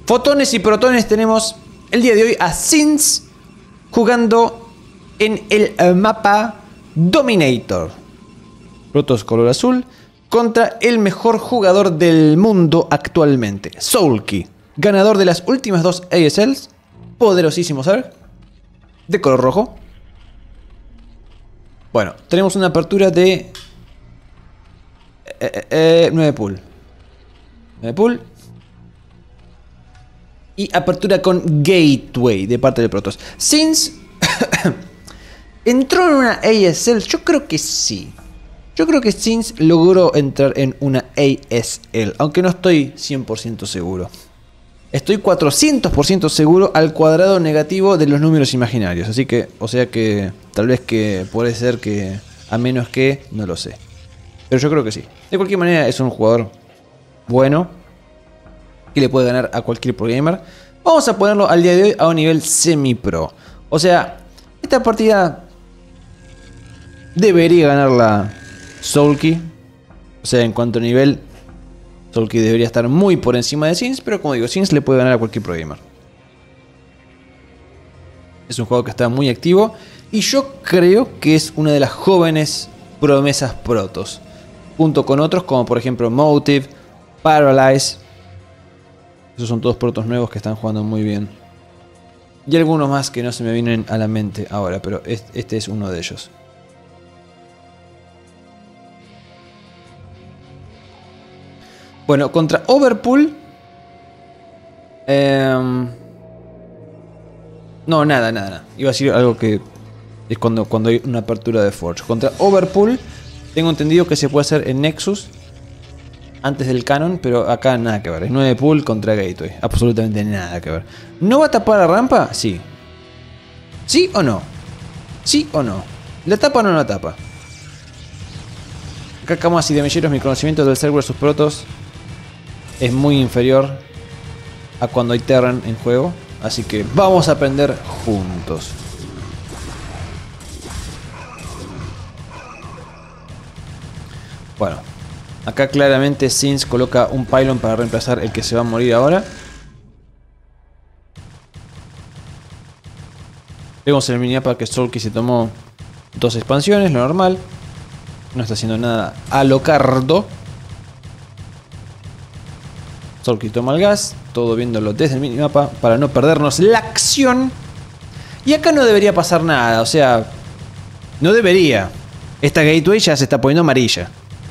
Fotones y protones tenemos el día de hoy a Sins jugando en el mapa Dominator. Protoss color azul contra el mejor jugador del mundo actualmente, Soulkey, ganador de las últimas 2 ASLs, poderosísimo Zerg, de color rojo. Bueno, tenemos una apertura de 9 pool. 9 pool. Y apertura con Gateway de parte de Protoss. Sins entró en una ASL. Yo creo que sí. Yo creo que Sins logró entrar en una ASL. Aunque no estoy 100% seguro. Estoy 400% seguro al cuadrado negativo de los números imaginarios. Así que, o sea que tal vez que puede ser que a menos que, no lo sé. Pero yo creo que sí. De cualquier manera es un jugador bueno, que le puede ganar a cualquier pro gamer. Vamos a ponerlo al día de hoy a un nivel semi-pro. O sea, esta partida debería ganarla Soulkey. O sea, en cuanto a nivel, Soulkey debería estar muy por encima de Sins. Pero como digo, Sins le puede ganar a cualquier pro gamer. Es un juego que está muy activo. Y yo creo que es una de las jóvenes promesas protos. Junto con otros como por ejemplo Motive, Paralyze. Esos son todos protos nuevos que están jugando muy bien. Y algunos más que no se me vienen a la mente ahora, pero este es uno de ellos. Bueno, contra Overpool. No, nada. Iba a decir algo que es cuando hay una apertura de Forge. Contra Overpool, tengo entendido que se puede hacer en Nexus antes del canon, pero acá nada que ver. Es 9 pool contra Gateway. Absolutamente nada que ver. ¿No va a tapar la rampa? Sí. ¿Sí o no? ¿Sí o no? ¿La tapa o no la tapa? Acá, camas y demilleros, mi conocimiento del Zerg vs Protoss es muy inferior a cuando hay Terran en juego. Así que vamos a aprender juntos. Bueno. Acá claramente Sins coloca un pylon para reemplazar el que se va a morir ahora. Vemos en el minimapa que Soulkey se tomó 2 expansiones, lo normal. No está haciendo nada a lo cardo. Soulkey toma el gas, todo viéndolo desde el minimapa para no perdernos la acción. Y acá no debería pasar nada, o sea, no debería. Esta Gateway ya se está poniendo amarilla.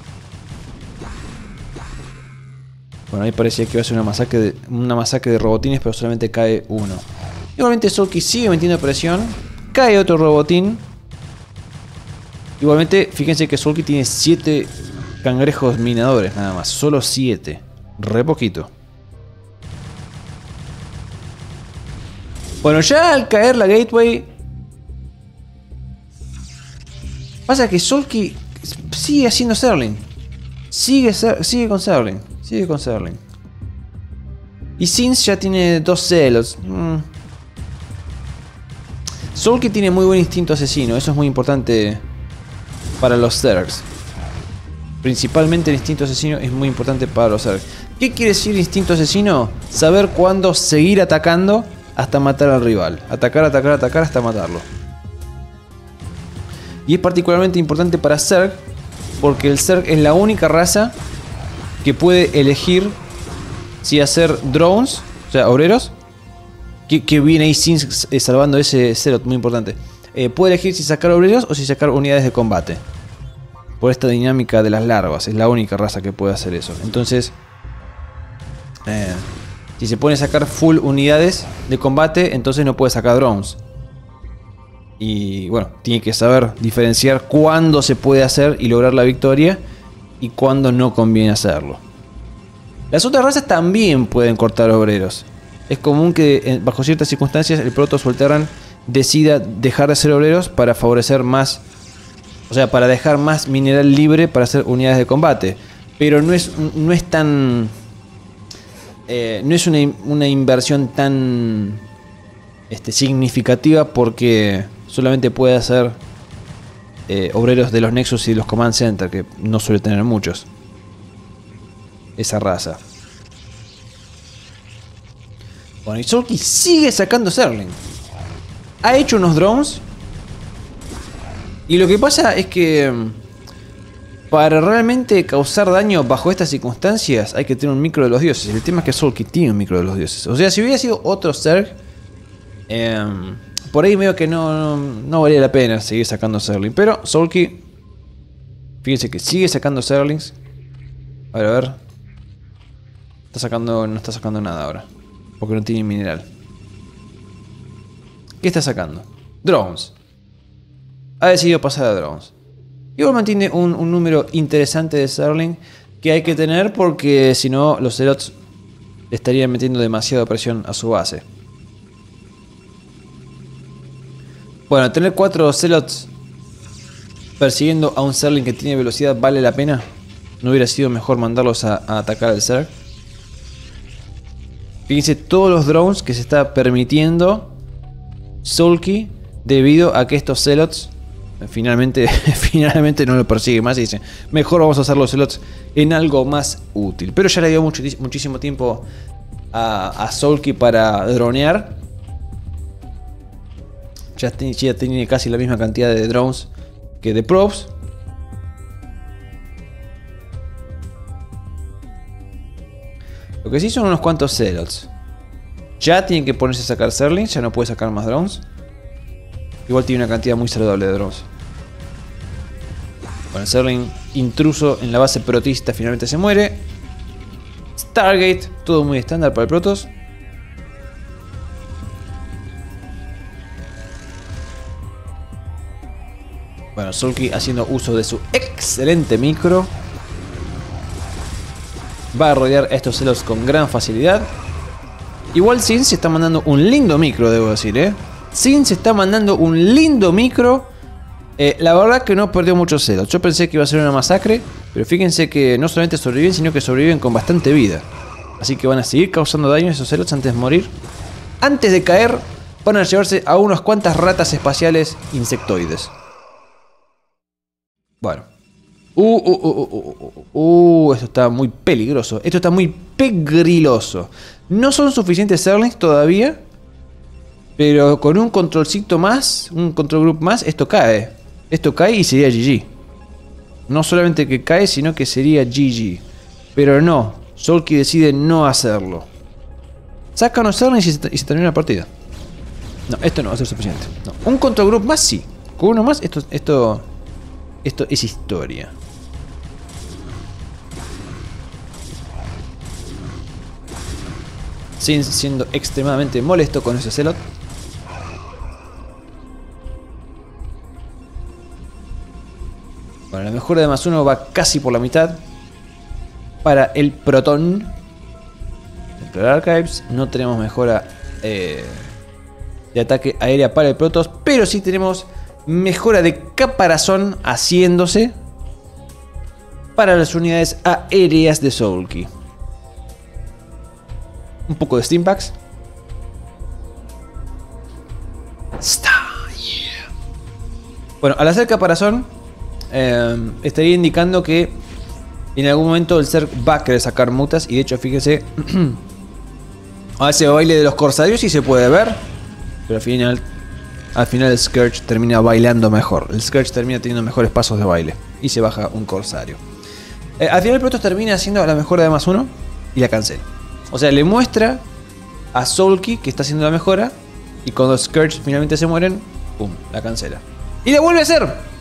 Bueno, ahí parecía que iba a ser una masacre de robotines, pero solamente cae uno. Igualmente Soulkey sigue metiendo presión. Cae otro robotín. Igualmente, fíjense que Soulkey tiene 7 cangrejos minadores nada más. Solo 7. Re poquito. Bueno, ya al caer la Gateway, pasa que Soulkey sigue haciendo Zergling. Sigue con Zergling. Sigue con Zergling. Y Sins ya tiene 2 celos. Soulkey tiene muy buen instinto asesino. Eso es muy importante para los Zergs. Principalmente el instinto asesino es muy importante para los Zergs. ¿Qué quiere decir instinto asesino? Saber cuándo seguir atacando hasta matar al rival. Atacar hasta matarlo. Y es particularmente importante para Zerg, porque el Zerg es la única raza que puede elegir si hacer drones, o sea, obreros, que viene ahí sin salvando ese cero, muy importante. Puede elegir si sacar obreros o si sacar unidades de combate. Por esta dinámica de las larvas, es la única raza que puede hacer eso. Entonces, si se pone a sacar full unidades de combate, entonces no puede sacar drones. Y bueno, tiene que saber diferenciar cuándo se puede hacer y lograr la victoria y cuándo no conviene hacerlo. Las otras razas también pueden cortar obreros. Es común que bajo ciertas circunstancias el Protoss o el Terran decida dejar de hacer obreros para favorecer más, o sea, para dejar más mineral libre para hacer unidades de combate. Pero no es tan, no es una inversión tan significativa, porque solamente puede hacer obreros de los Nexus y de los Command Center, que no suele tener muchos esa raza. Bueno, y Sulky sigue sacando Zerling. Ha hecho unos drones. Y lo que pasa es que para realmente causar daño bajo estas circunstancias hay que tener un micro de los dioses. El tema es que Sulky tiene un micro de los dioses. O sea, si hubiera sido otro Zerg, por ahí medio que no valía la pena seguir sacando Zerling. Pero Sulky, fíjense que sigue sacando Zerlings. A ver. No está sacando nada ahora. Porque no tiene mineral. ¿Qué está sacando? Drones. Ha decidido pasar a drones. Igual mantiene un número interesante de Zerling que hay que tener porque si no los Zealots estarían metiendo demasiada presión a su base. Bueno, tener 4 Zealots persiguiendo a un Zerling que tiene velocidad vale la pena. ¿No hubiera sido mejor mandarlos a atacar al Zerg? Fíjense todos los drones que se está permitiendo Sulky debido a que estos Zealots finalmente no lo persigue más y dice mejor vamos a hacer los Zealots en algo más útil. Pero ya le dio muchísimo tiempo a Sulky para dronear. Ya tiene casi la misma cantidad de drones que de probes. Lo que sí son unos cuantos Zealots. Ya tienen que ponerse a sacar Zerlings, ya no puede sacar más drones. Igual tiene una cantidad muy saludable de drones. Bueno, el Zerling intruso en la base protista finalmente se muere. Stargate, todo muy estándar para el Protoss. Bueno, Sulky haciendo uso de su excelente micro. Va a rodear a estos celos con gran facilidad. Igual Sin se está mandando un lindo micro, debo decir, Sin se está mandando un lindo micro. La verdad que no perdió muchos celos. Yo pensé que iba a ser una masacre, pero fíjense que no solamente sobreviven, sino que sobreviven con bastante vida. Así que van a seguir causando daño a esos celos antes de morir. Antes de caer, van a llevarse a unas cuantas ratas espaciales insectoides. Bueno. Esto está muy peligroso. Esto está muy pegriloso. No son suficientes Zerlings todavía, pero con un controlcito más, un control group más, esto cae. Esto cae y sería GG. No solamente que cae, sino que sería GG. Pero no, Sulky decide no hacerlo. Saca unos Zerlings y se termina la partida. No, esto no va a ser suficiente. No. Un control group más sí. Con uno más, esto es historia. Sin siendo extremadamente molesto con ese Zealot. Bueno, la mejora de +1 va casi por la mitad para el Proton. Templar Archives. No tenemos mejora de ataque aérea para el Protoss, pero sí tenemos mejora de caparazón haciéndose para las unidades aéreas de Sulky. Un poco de Steampacks. Bueno, al hacer caparazón estaría indicando que en algún momento el Zerg va a querer sacar mutas. Y de hecho, fíjese, a ese baile de los corsarios sí se puede ver, pero al final el Scourge termina bailando mejor. El Scourge termina teniendo mejores pasos de baile y se baja un corsario. Al final el Protoss termina haciendo la mejora de +1 y la cancela. O sea, le muestra a Sulky que está haciendo la mejora y cuando los Scourge finalmente se mueren, ¡pum!, la cancela. ¡Y la vuelve a hacer!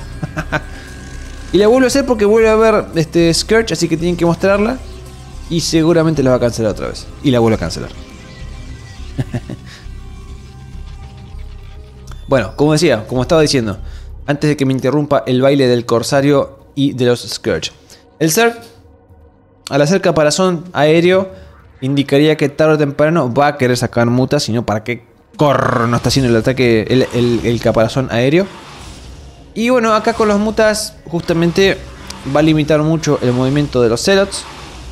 Y la vuelve a hacer porque vuelve a ver Scourge, así que tienen que mostrarla. Y seguramente la va a cancelar otra vez. Y la vuelve a cancelar. Bueno, como decía, como estaba diciendo, antes de que me interrumpa el baile del corsario y de los Scourge. El Zerg, al hacer caparazón aéreo, indicaría que tarde o temprano va a querer sacar mutas, sino para qué no está haciendo el ataque, el caparazón aéreo. Y bueno, acá con los mutas justamente va a limitar mucho el movimiento de los Zealots.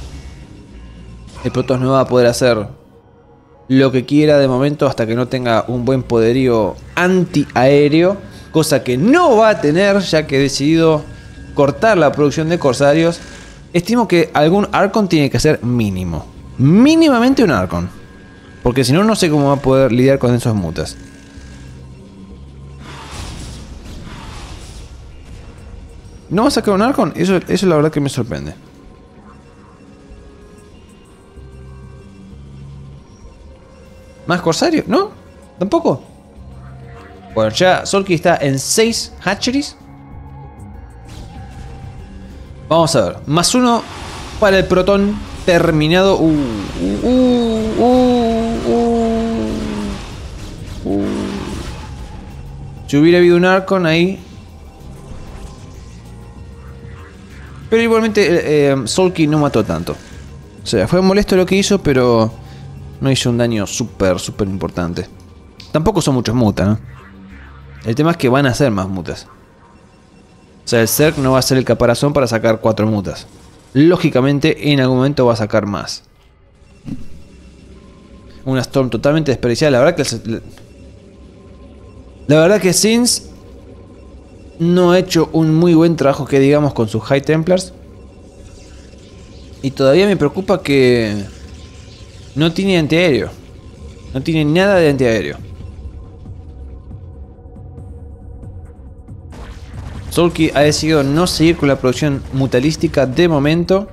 El Protoss no va a poder hacer lo que quiera de momento hasta que no tenga un buen poderío antiaéreo, cosa que no va a tener ya que he decidido cortar la producción de corsarios. Estimo que algún Archon tiene que ser mínimo. Mínimamente un Archon. Porque si no, no sé cómo va a poder lidiar con esos mutas. ¿No va a sacar un Archon? Eso la verdad que me sorprende. ¿Más Corsario? ¿No? ¿Tampoco? Bueno, ya Solki está en 6 hatcheries. Vamos a ver. Más 1 para el Proton terminado. Si hubiera habido un Archon ahí. Pero igualmente Solki no mató tanto. O sea, fue molesto lo que hizo, pero no hizo un daño súper importante. Tampoco son muchos mutas, ¿no? El tema es que van a ser más mutas. O sea, el Zerg no va a ser el caparazón para sacar 4 mutas. Lógicamente, en algún momento va a sacar más. Una Storm totalmente desperdiciada. La verdad que Sins no ha hecho un muy buen trabajo, que digamos, con sus High Templars. Y todavía me preocupa que no tiene antiaéreo. No tiene nada de antiaéreo. Solki ha decidido no seguir con la producción mutalística de momento.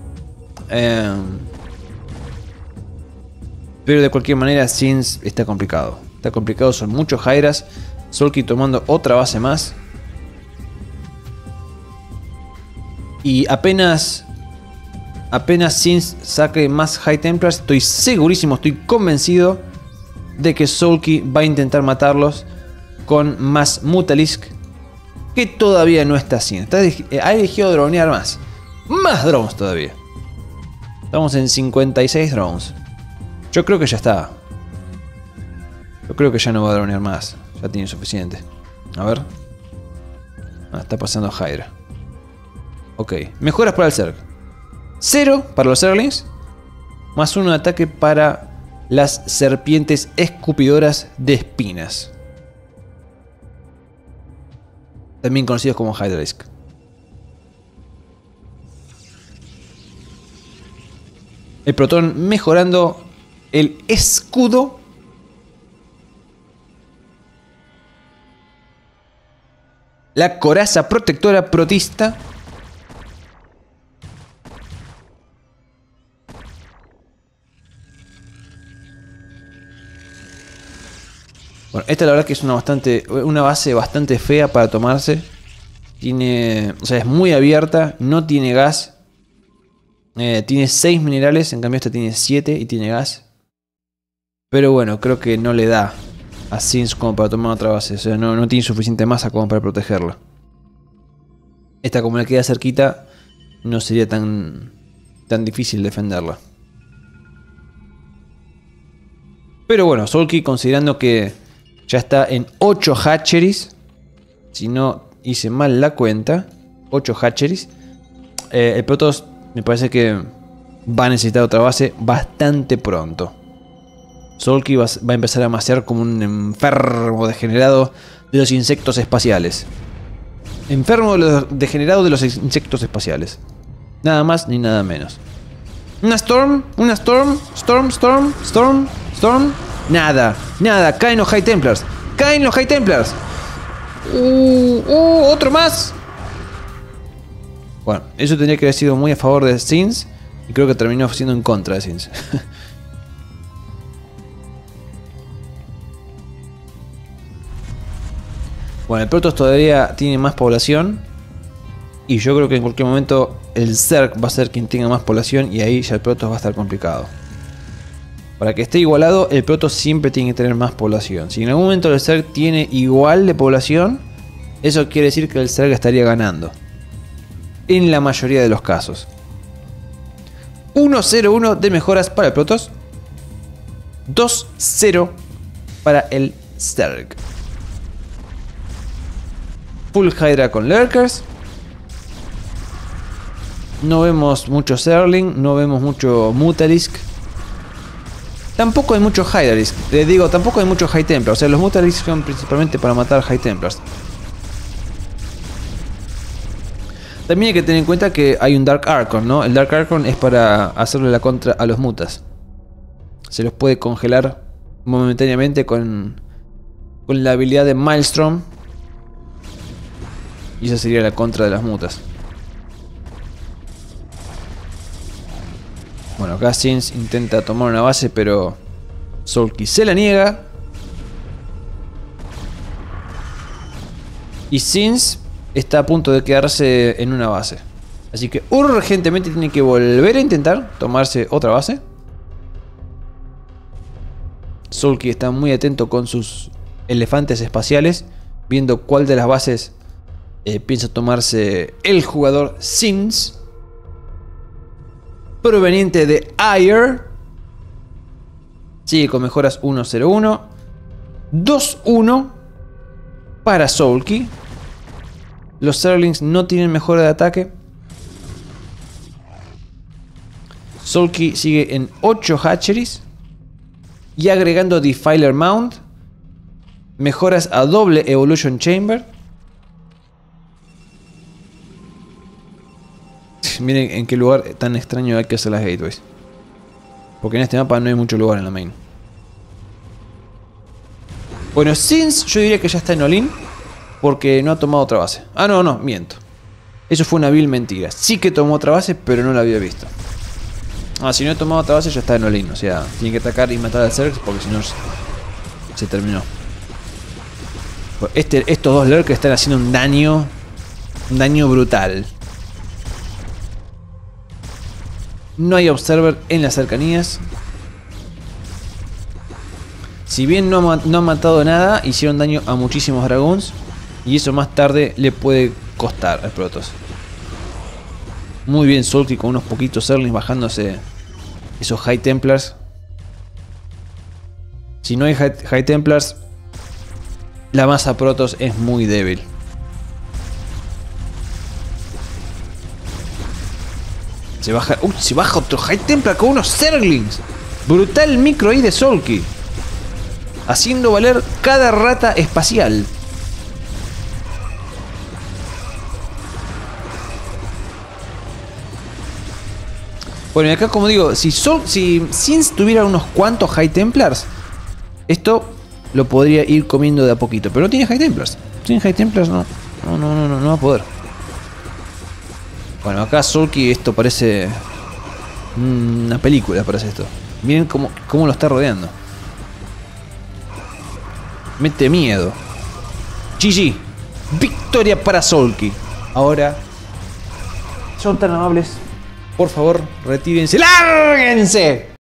Pero de cualquier manera, Sins está complicado. Está complicado, son muchos Hydras. Solki tomando otra base más. Y apenas Sins saque más High Templars, estoy segurísimo, estoy convencido de que Solki va a intentar matarlos con más Mutalisk, que todavía no está haciendo. Ha elegido dronear más. Más drones todavía. Estamos en 56 drones. Yo creo que ya está. Yo creo que ya no va a dronear más. Ya tiene suficiente. A ver. Está pasando Hydra. Ok. Mejoras para el Zerg. 0 para los Zerglings. Más 1 de ataque para las serpientes escupidoras de espinas. También conocidos como Hydralisk. El Proton mejorando el escudo. La coraza protectora protista. Bueno, esta la verdad que es una base bastante fea para tomarse. O sea, es muy abierta, no tiene gas. Tiene 6 minerales, en cambio esta tiene 7 y tiene gas. Pero bueno, creo que no le da a Sins como para tomar otra base. O sea, no tiene suficiente masa como para protegerla. Esta, como le queda cerquita, no sería tan difícil defenderla. Pero bueno, Solki, considerando que ya está en 8 hatcheries. Si no hice mal la cuenta, 8 hatcheries. El Protoss me parece que va a necesitar otra base bastante pronto. Solki va a empezar a macear como un enfermo degenerado de los insectos espaciales. Enfermo degenerado de los insectos espaciales. Nada más ni nada menos. Una Storm. Nada. Caen los High Templars. Otro más. Bueno, eso tendría que haber sido muy a favor de Sins. Y creo que terminó siendo en contra de Sins. Bueno, el Protoss todavía tiene más población. Y yo creo que en cualquier momento el Zerg va a ser quien tenga más población. Y ahí ya el Protoss va a estar complicado. Para que esté igualado, el Protoss siempre tiene que tener más población. Si en algún momento el Zerg tiene igual de población, eso quiere decir que el Zerg estaría ganando. En la mayoría de los casos. 1-0-1 de mejoras para el Protoss. 2-0 para el Zerg. Full Hydra con Lurkers. No vemos mucho Zergling, no vemos mucho Mutalisk. Tampoco hay mucho Hydralisk. Tampoco hay mucho High Templars. O sea, los Mutalisk son principalmente para matar High Templars. También hay que tener en cuenta que hay un Dark Archon, ¿no? El Dark Archon es para hacerle la contra a los mutas. se los puede congelar momentáneamente con la habilidad de Maelstrom. Y esa sería la contra de las mutas. Bueno, acá Sins intenta tomar una base, pero Sulky se la niega. Y Sins está a punto de quedarse en una base. Así que urgentemente tiene que volver a intentar tomarse otra base. Sulky está muy atento con sus elefantes espaciales, viendo cuál de las bases piensa tomarse el jugador Sins, proveniente de Ayer. Sigue con mejoras 1-0-1, 2-1 para Sulky. Los Zerglings no tienen mejora de ataque. Sulky sigue en 8 hatcheries. Y agregando Defiler Mount, mejoras a doble Evolution Chamber. Miren en qué lugar tan extraño hay que hacer las gateways. Porque en este mapa no hay mucho lugar en la main. Bueno, Sins yo diría que ya está en all-in, porque no ha tomado otra base. Ah, no, miento. Eso fue una vil mentira. Sí que tomó otra base, pero no la había visto. Ah, si no he tomado otra base ya está en all-in. O sea, tiene que atacar y matar al Zerg, porque si no se terminó. Estos dos lurkers están haciendo un daño brutal. No hay observer en las cercanías. Si bien no han matado nada, hicieron daño a muchísimos dragons. Y eso más tarde le puede costar al Protoss. Muy bien Sulky con unos poquitos Zerglings bajándose esos High Templars. Si no hay High Templars, la masa Protoss es muy débil. Se baja otro High Templar con unos Zerglings. Brutal micro ahí de Sulky, haciendo valer cada rata espacial. Bueno, y acá como digo, si Sins tuviera unos cuantos High Templars, esto lo podría ir comiendo de a poquito. Pero no tiene High Templars. Sin High Templars no va a poder. Bueno, acá Sulky esto parece una película, parece esto. Miren cómo lo está rodeando. Mete miedo. GG. Victoria para Sulky. Ahora, son tan amables. Por favor, retírense. ¡Lárguense!